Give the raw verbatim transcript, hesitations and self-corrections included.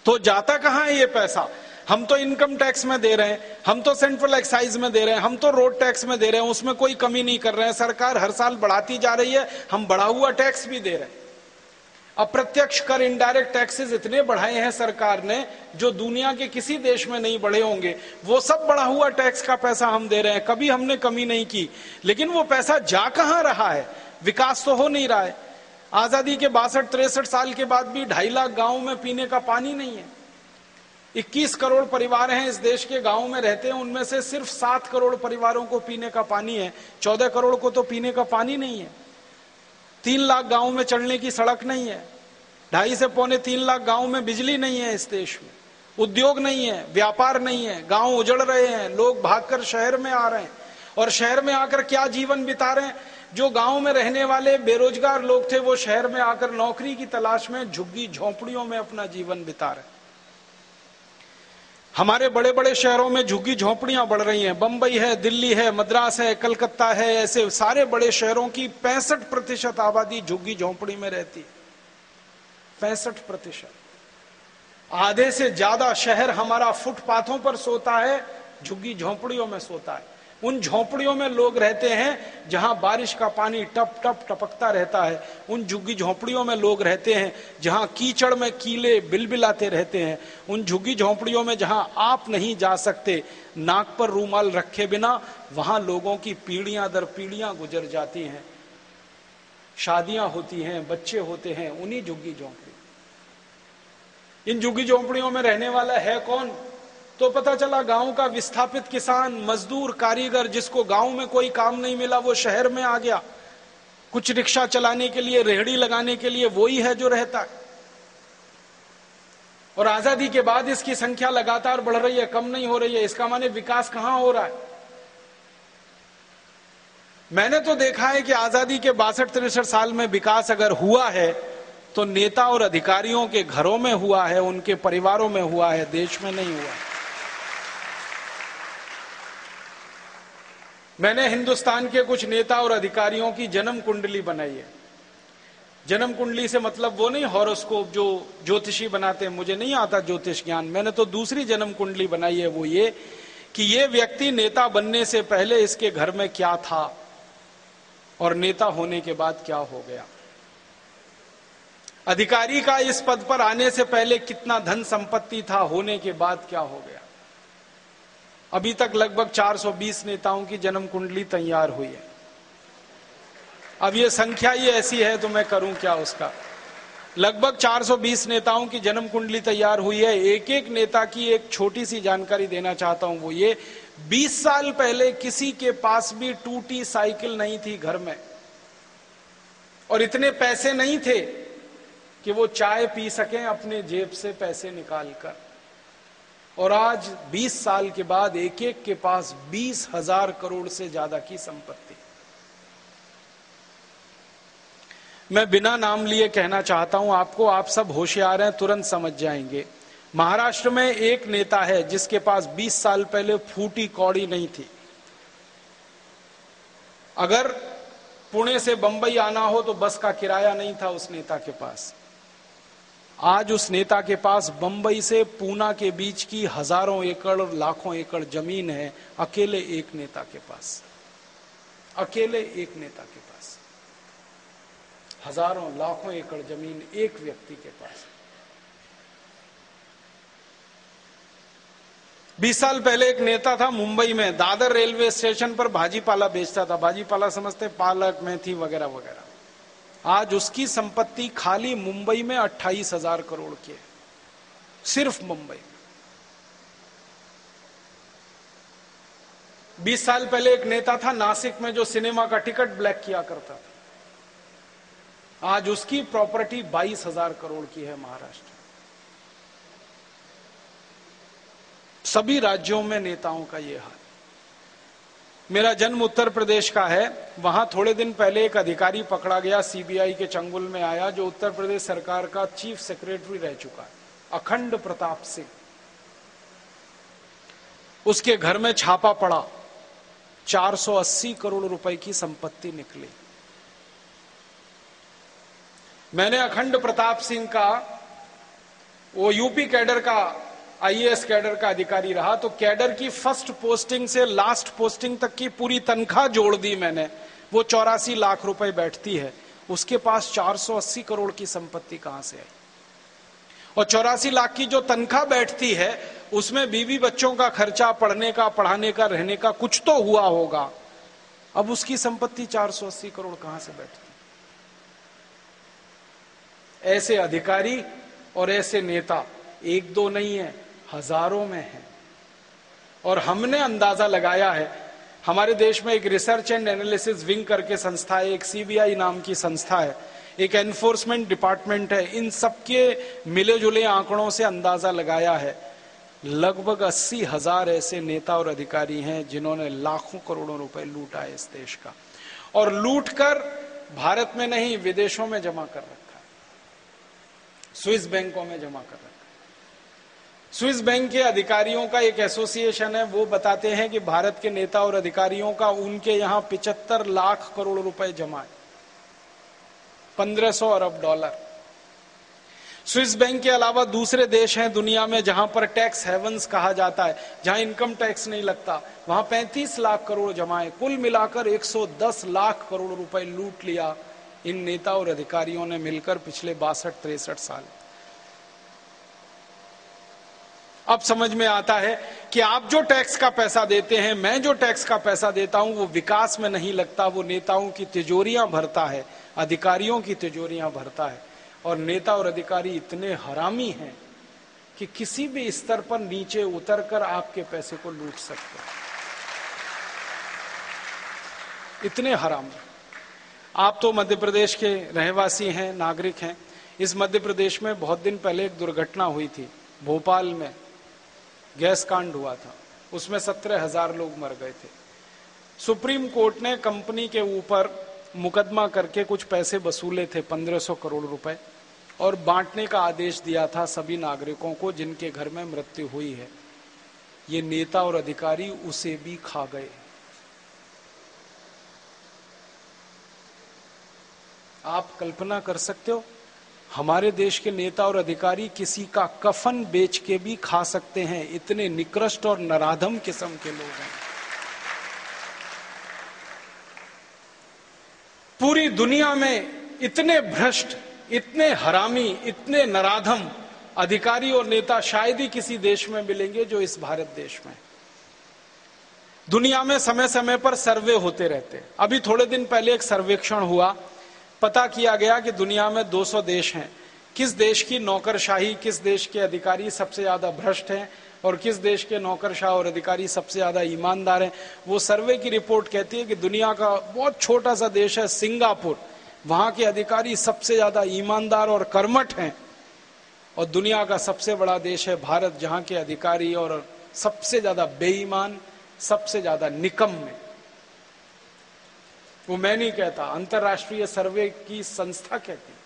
तो जाता कहां है ये पैसा? हम तो इनकम टैक्स में दे रहे हैं, हम तो सेंट्रल एक्साइज में दे रहे हैं, हम तो रोड टैक्स में दे रहे हैं, उसमें कोई कमी नहीं कर रहे हैं। सरकार हर साल बढ़ाती जा रही है, हम बढ़ा हुआ टैक्स भी दे रहे हैं। अप्रत्यक्ष कर, इनडायरेक्ट टैक्सेस इतने बढ़ाए हैं सरकार ने जो दुनिया के किसी देश में नहीं बढ़े होंगे। वो सब बढ़ा हुआ टैक्स का पैसा हम दे रहे हैं, कभी हमने कमी नहीं की। लेकिन वो पैसा जा कहां रहा है? विकास तो हो नहीं रहा है। आजादी के बासठ तिरसठ साल के बाद भी ढाई लाख गांव में पीने का पानी नहीं है। इक्कीस करोड़ परिवार हैं इस देश के, गांव में रहते हैं, उनमें से सिर्फ सात करोड़ परिवारों को पीने का पानी है, चौदह करोड़ को तो पीने का पानी नहीं है। तीन लाख गांव में चलने की सड़क नहीं है, ढाई से पौने तीन लाख गांव में बिजली नहीं है इस देश में, उद्योग नहीं है, व्यापार नहीं है, गांव उजड़ रहे हैं, लोग भागकर शहर में आ रहे हैं। और शहर में आकर क्या जीवन बिता रहे हैं? जो गांव में रहने वाले बेरोजगार लोग थे वो शहर में आकर नौकरी की तलाश में झुग्गी झोंपड़ियों में अपना जीवन बिता रहे हैं। हमारे बड़े बड़े शहरों में झुग्गी झोंपड़ियां बढ़ रही हैं। बंबई है, दिल्ली है, मद्रास है, कलकत्ता है, ऐसे सारे बड़े शहरों की पैंसठ प्रतिशत आबादी झुग्गी झोंपड़ी में रहती है। पैंसठ प्रतिशत, आधे से ज्यादा शहर हमारा फुटपाथों पर सोता है, झुग्गी झोंपड़ियों में सोता है। उन झोंपड़ियों में लोग रहते हैं जहां बारिश का पानी टप टप टपकता रहता है। उन झुग्गी झोंपड़ियों में लोग रहते हैं जहां कीचड़ में कीले बिलबिलाते रहते हैं। उन झुग्गी झोंपड़ियों में जहां आप नहीं जा सकते नाक पर रूमाल रखे बिना, वहां लोगों की पीढ़ियां दर पीढ़ियां गुजर जाती हैं, शादियां होती हैं, बच्चे होते हैं उन्हीं झुग्गी झोंपड़ी। इन झुग्गी झोंपड़ियों में रहने वाला है कौन? तो पता चला गांव का विस्थापित किसान, मजदूर, कारीगर, जिसको गांव में कोई काम नहीं मिला वो शहर में आ गया। कुछ रिक्शा चलाने के लिए, रेहड़ी लगाने के लिए वही है जो रहता है। और आजादी के बाद इसकी संख्या लगातार बढ़ रही है, कम नहीं हो रही है। इसका माने विकास कहां हो रहा है? मैंने तो देखा है कि आजादी के बासठ तिरसठ साल में विकास अगर हुआ है तो नेता और अधिकारियों के घरों में हुआ है, उनके परिवारों में हुआ है, देश में नहीं हुआ। मैंने हिंदुस्तान के कुछ नेता और अधिकारियों की जन्म कुंडली बनाई है। जन्म कुंडली से मतलब वो नहीं हॉरोस्कोप जो ज्योतिषी बनाते हैं, मुझे नहीं आता ज्योतिष ज्ञान। मैंने तो दूसरी जन्म कुंडली बनाई है, वो ये कि ये व्यक्ति नेता बनने से पहले इसके घर में क्या था और नेता होने के बाद क्या हो गया। अधिकारी का इस पद पर आने से पहले कितना धन संपत्ति था, होने के बाद क्या हो गया। अभी तक लगभग चार सौ बीस नेताओं की जन्म कुंडली तैयार हुई है। अब ये संख्या ही ऐसी है तो मैं करूं क्या उसका। लगभग चार सौ बीस नेताओं की जन्म कुंडली तैयार हुई है। एक एक नेता की एक छोटी सी जानकारी देना चाहता हूं, वो ये बीस साल पहले किसी के पास भी टूटी साइकिल नहीं थी घर में, और इतने पैसे नहीं थे कि वो चाय पी सकें अपने जेब से पैसे निकालकर। और आज बीस साल के बाद एक एक के पास बीस हजार करोड़ से ज्यादा की संपत्ति। मैं बिना नाम लिए कहना चाहता हूं आपको, आप सब होशियार हैं, तुरंत समझ जाएंगे। महाराष्ट्र में एक नेता है जिसके पास बीस साल पहले फूटी कौड़ी नहीं थी। अगर पुणे से बंबई आना हो तो बस का किराया नहीं था उस नेता के पास। आज उस नेता के पास बंबई से पूना के बीच की हजारों एकड़ और लाखों एकड़ जमीन है, अकेले एक नेता के पास। अकेले एक नेता के पास हजारों लाखों एकड़ जमीन एक व्यक्ति के पास। बीस साल पहले एक नेता था मुंबई में, दादर रेलवे स्टेशन पर भाजीपाला बेचता था। भाजीपाला समझते पालक, मेथी वगैरह वगैरह। आज उसकी संपत्ति खाली मुंबई में अट्ठाईस हजार करोड़ की है, सिर्फ मुंबई में। बीस साल पहले एक नेता था नासिक में जो सिनेमा का टिकट ब्लैक किया करता था। आज उसकी प्रॉपर्टी बाईस हजार करोड़ की है महाराष्ट्र। सभी राज्यों में नेताओं का यह हाल। मेरा जन्म उत्तर प्रदेश का है। वहां थोड़े दिन पहले एक अधिकारी पकड़ा गया, सीबीआई के चंगुल में आया, जो उत्तर प्रदेश सरकार का चीफ सेक्रेटरी रह चुका है, अखंड प्रताप सिंह। उसके घर में छापा पड़ा, चार सौ अस्सी करोड़ रुपए की संपत्ति निकली। मैंने अखंड प्रताप सिंह का वो यूपी कैडर का आईएएस कैडर का अधिकारी रहा, तो कैडर की फर्स्ट पोस्टिंग से लास्ट पोस्टिंग तक की पूरी तनख्वाह जोड़ दी मैंने, वो चौरासी लाख रुपए बैठती है। उसके पास चार सौ अस्सी करोड़ की संपत्ति कहां से आई? और चौरासी लाख की जो तनख्वाह बैठती है उसमें बीवी बच्चों का खर्चा, पढ़ने का, पढ़ाने का, रहने का कुछ तो हुआ होगा। अब उसकी संपत्ति चार सौ अस्सी करोड़ कहां से बैठती? ऐसे अधिकारी और ऐसे नेता एक दो नहीं है, हजारों में है। और हमने अंदाजा लगाया है, हमारे देश में एक रिसर्च एंड एनालिसिस विंग करके संस्था है, एक सीबीआई नाम की संस्था है, एक एनफोर्समेंट डिपार्टमेंट है, इन सबके मिले जुले आंकड़ों से अंदाजा लगाया है लगभग अस्सी हजार ऐसे नेता और अधिकारी हैं जिन्होंने लाखों करोड़ों रुपए लूटा है इस देश का, और लूट कर भारत में नहीं विदेशों में जमा कर रखा है, स्विस बैंकों में जमा कर रखा है। स्विस बैंक के अधिकारियों का एक एसोसिएशन है, वो बताते हैं कि भारत के नेता और अधिकारियों का उनके यहां पिचहत्तर लाख करोड़ रुपए जमा है, पंद्रह सौ अरब डॉलर। स्विस बैंक के अलावा दूसरे देश हैं दुनिया में जहां पर टैक्स हेवंस कहा जाता है, जहां इनकम टैक्स नहीं लगता, वहां पैंतीस लाख करोड़ जमा है। कुल मिलाकर एक सौ दस लाख करोड़ रुपए लूट लिया इन नेता और अधिकारियों ने मिलकर पिछले बासठ तिरसठ साल। अब समझ में आता है कि आप जो टैक्स का पैसा देते हैं, मैं जो टैक्स का पैसा देता हूं, वो विकास में नहीं लगता, वो नेताओं की तिजोरियां भरता है, अधिकारियों की तिजोरियां भरता है। और नेता और अधिकारी इतने हरामी हैं कि किसी भी स्तर पर नीचे उतरकर आपके पैसे को लूट सकते हैं, इतने हरामी। आप तो मध्य प्रदेश के रहवासी हैं, नागरिक हैं। इस मध्य प्रदेश में बहुत दिन पहले एक दुर्घटना हुई थी, भोपाल में गैस कांड हुआ था, उसमें सत्रह हजार लोग मर गए थे। सुप्रीम कोर्ट ने कंपनी के ऊपर मुकदमा करके कुछ पैसे वसूले थे, पंद्रह सौ करोड़ रुपए, और बांटने का आदेश दिया था सभी नागरिकों को जिनके घर में मृत्यु हुई है। ये नेता और अधिकारी उसे भी खा गए। आप कल्पना कर सकते हो, हमारे देश के नेता और अधिकारी किसी का कफन बेच के भी खा सकते हैं, इतने निकृष्ट और नराधम किस्म के लोग हैं। पूरी दुनिया में इतने भ्रष्ट, इतने हरामी, इतने नराधम अधिकारी और नेता शायद ही किसी देश में मिलेंगे जो इस भारत देश में। दुनिया में समय समय पर सर्वे होते रहते हैं। अभी थोड़े दिन पहले एक सर्वेक्षण हुआ, पता किया गया कि दुनिया में दो सौ देश हैं, किस देश की नौकरशाही, किस देश के अधिकारी सबसे ज्यादा भ्रष्ट हैं और किस देश के नौकरशाह और अधिकारी सबसे ज्यादा ईमानदार हैं। वो सर्वे की रिपोर्ट कहती है कि दुनिया का बहुत छोटा सा देश है सिंगापुर, वहां के अधिकारी सबसे ज्यादा ईमानदार और कर्मठ हैं, और दुनिया का सबसे बड़ा देश है भारत, जहां के अधिकारी और सबसे ज्यादा बेईमान, सबसे ज्यादा निकम्मे। वो मैं नहीं कहता, अंतरराष्ट्रीय सर्वे की संस्था कहती है।